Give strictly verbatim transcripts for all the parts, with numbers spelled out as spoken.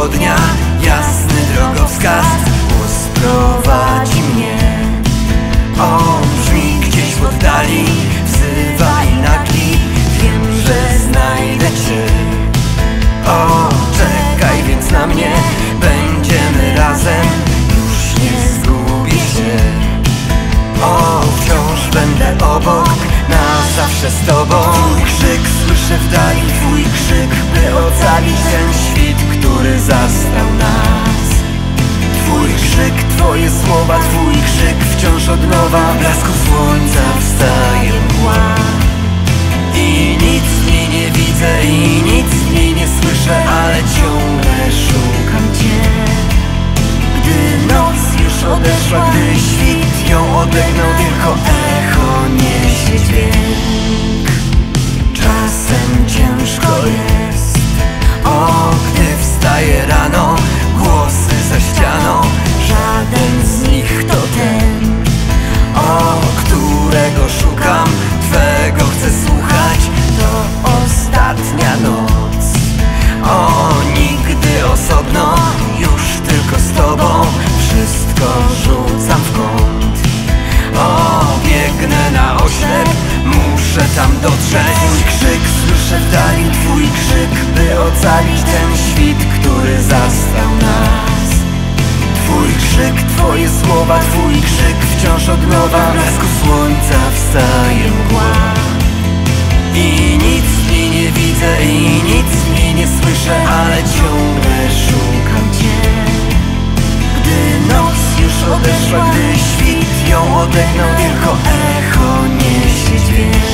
białego dnia jasny drogowskaz głos prowadzi mnie. On brzmi gdzieś w oddali, wzywa i nagli, wiem, że znajdę Cię. O, czekaj więc na mnie, będziemy razem, już nie zgubię się. O, wciąż będę obok, na zawsze z Tobą. Twój krzyk słyszę w dali, Twój krzyk, by ocalić ten świt, który zastał nas. Twój krzyk, Twoje słowa, Twój krzyk, wciąż od nowa, w blasku słońca wstaje mgła. I nic w niej nie widzę i nic w niej nie słyszę, ale ciągle szukam Cię. Gdy noc już odeszła, gdy świt ją odegnał, tylko echo niesie dźwięk. Czasem ciężko jest, o, gdy wstaje rano, głosy za ścianą, żaden z nich to ten, o, którego szukam, Twego chcę słuchać. To ostatnia noc, o, nigdy osobno, już tylko z Tobą, wszystko rzucam w kąt. O, biegnę na oślep, muszę tam dotrzeć. Twój krzyk słyszę w dali, Twój krzyk, by ocalić ten świt, który zastał nas. Twój krzyk, Twoje słowa, Twój krzyk, wciąż od nowa, w blasku słońca wstaje mgła. I nic w niej nie widzę i nic w niej nie słyszę, ale ciągle szukam Cię. Gdy noc już odeszła, gdy świt ją odegnał, tylko echo niesie dźwięk.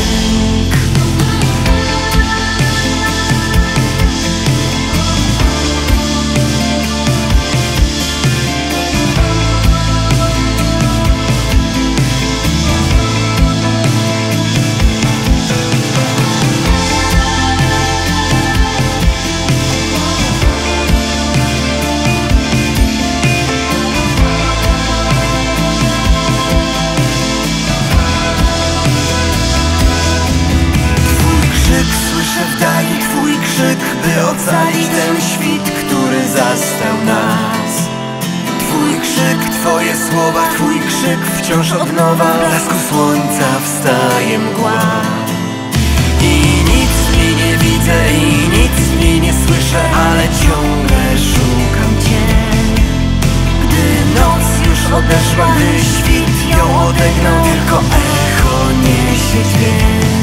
Twój krzyk, by ocalić ten świt, który zastał nas. Twój krzyk, Twoje słowa, Twój krzyk, wciąż od nowa, w blasku słońca wstaje mgła. I nic w niej nie widzę i nic w niej nie słyszę, ale ciągle szukam Cię. Gdy noc już odeszła, gdy świt ją odegnał, tylko echo niesie dźwięk.